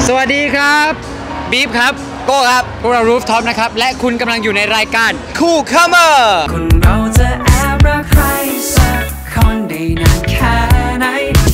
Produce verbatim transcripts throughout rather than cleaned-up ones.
สวัสดีครับบีฟครับโก้ครับพวกเรา Rooftop นะครับและคุณกำลังอยู่ในรายการ Cool Comer คนเราจะแอบรักใครสักคนได้นานแค่ไหน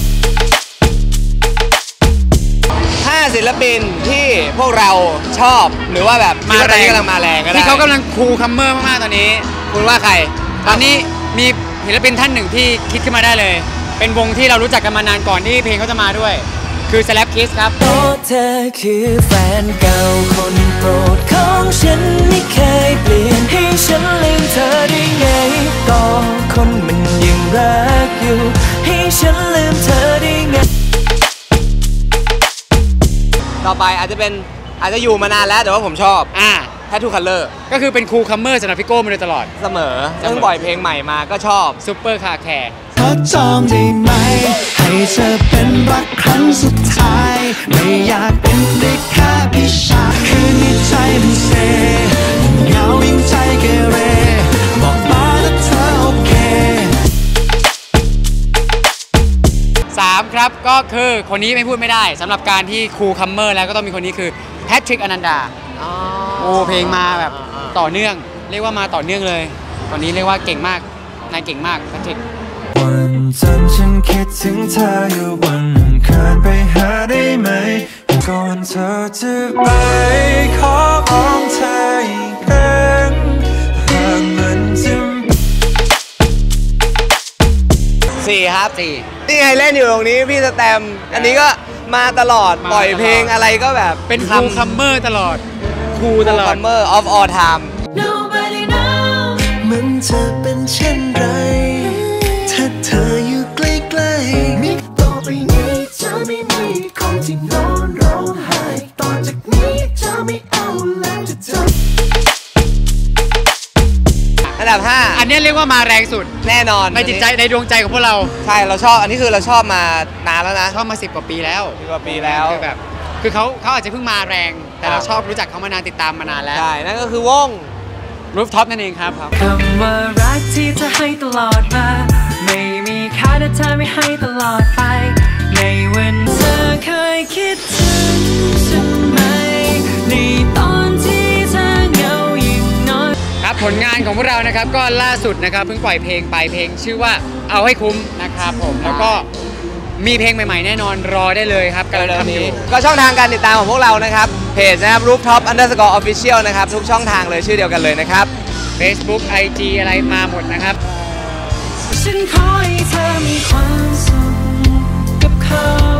ห้าศิลปินที่พวกเราชอบหรือว่าแบบมาแรงกำลังมาแรงก็ได้ที่เขากำลังคูลคัมเมอร์มากๆตอนนี้คุณว่าใครตอนนี้มีศิลปินท่านหนึ่งที่คิดขึ้นมาได้เลยเป็นวงที่เรารู้จักกันมานานก่อนที่เพลงเขาจะมาด้วยคือ Slap Kids ครับเพราะเธอคือแฟนเก่าคนโปรดของฉันไม่เคยเปลี่ยนให้ฉันลืมเธอได้ไงก็คนมันยังรักอยู่ให้ฉันลืมเธอได้ไงต่อไปอาจจะเป็นอาจจะอยู่มานานแล้วแต่ว่าผมชอบอ่า Tattoo Color ก็คือเป็นคูลคัมเมอร์สำหรับพี่โก้มาโดยตลอดเสมอเพิ่งปล่อยเพลงใหม่มาก็ชอบซุปเปอร์คาร์แคร์ขอจองได้ไหมให้เธอเป็นรักครั้งสุดท้ายไม่อยากเป็นได้แค่พี่ชายคืนนี้ใจมันเซเหงายิ่งใจเกเรบอกมาถ้าเธอโอเคสามครับก็คือคนนี้ไม่พูดไม่ได้สำหรับการที่คูลคัมเมอร์แล้วก็ต้องมีคนนี้คือแพทริกอนันดาโอ้เพลงมาแบบต่อเนื่องเรียกว่ามาต่อเนื่องเลยตอนนี้เรียกว่าเก่งมากนายเก่งมากแพทริกวันจันทร์ฉันคิดถึงเธออยู่วันอังคารไปหาได้ไหมก่อนเธอจะไปขอมองเธออีกครั้งหากมันจะสี่ครับสี่นี่ไงเล่นอยู่ตรงนี้พี่สแตมอันนี้ก็มาตลอดปล่อยเพลงอะไรก็แบบเป็นคูลคัมเมอร์ตลอดคูลตลอด Comer of all time มันจะเป็นเช่นไรถ้าเธออยู่ใกล้ๆมิต่อไปนี้จะไม่มีคนที่นอนร้องไห้ต่อจากนี้จะไม่เอาแล้วจะจบอันดับห้าอันนี้เรียกว่ามาแรงสุดแน่นอนในจิตใจในดวงใจของพวกเราใช่เราชอบอันนี้คือเราชอบมานานแล้วนะชอบมาสิบกว่าปีแล้วสิบกว่าปีแล้วคือแบบคือเขาเขาอาจจะเพิ่งมาแรงแต่เราชอบรู้จักเขามานานติดตามมานานแล้วใช่นั่นก็คือวง Rooftop นั่นเองครับคำว่ารักที่เธอให้ตลอดมาไม่มีค่าถ้าเธอไม่ให้ตลอดไปในวันเธอเคยคิดถึงฉันไหมในตอนที่เธอเหงายิ่งน้อยครับผลงานของพวกเรานะครับก็ล่าสุดนะครับเพิ่งปล่อยเพลงไปเพลงชื่อว่าเอาให้คุ้มนะครับผมแล้วก็มีเพลงใหม่ๆแน่นอนรอได้เลยครับกำลังทำอยู่ก็ช่องทางการติดตามของพวกเรานะครับเพจนะครับ Rooftop underscore official นะครับทุกช่องทางเลยชื่อเดียวกันเลยนะครับ Facebook ไอ จี อะไรมาหมดนะครับฉันขอให้เธอมีความสุขกับเขา